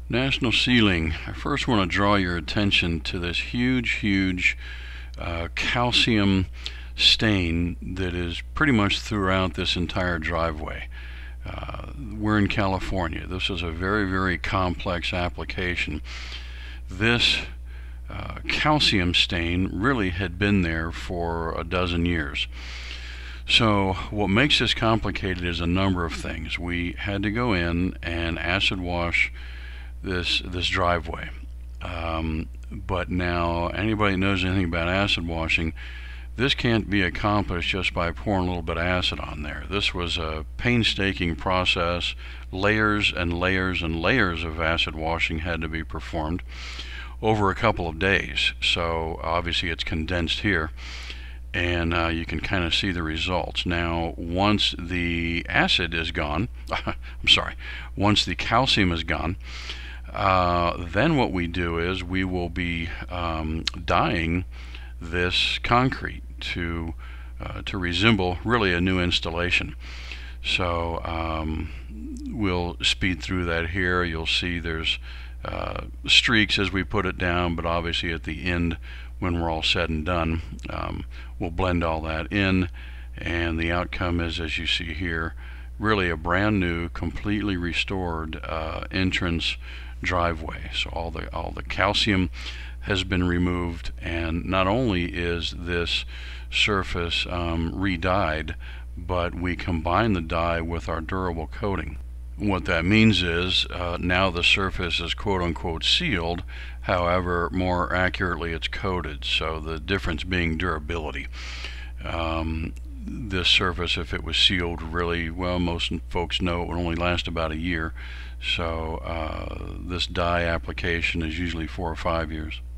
National Ceiling. I first want to draw your attention to this huge calcium stain that is pretty much throughout this entire driveway. We're in California. This is a very complex application. This calcium stain really had been there for a dozen years. So what makes this complicated is a number of things. We had to go in and acid wash this driveway. But now anybody who knows anything about acid washing, this can't be accomplished just by pouring a little bit of acid on there. This was a painstaking process. Layers and layers and layers of acid washing had to be performed over a couple of days. So obviously it's condensed here, and you can kind of see the results. Now once the acid is gone, once the calcium is gone, then what we do is we will be dyeing this concrete to resemble really a new installation. So we'll speed through that here. You'll see there's streaks as we put it down, but obviously at the end, when we're all said and done, we'll blend all that in, and the outcome is, as you see here, really a brand new, completely restored entrance driveway. So all the calcium has been removed, and not only is this surface re-dyed, but we combine the dye with our durable coating. What that means is now the surface is quote-unquote sealed, however more accurately it's coated, so the difference being durability. This surface, if it was sealed, really, well, most folks know it would only last about a year. So this dye application is usually 4 or 5 years.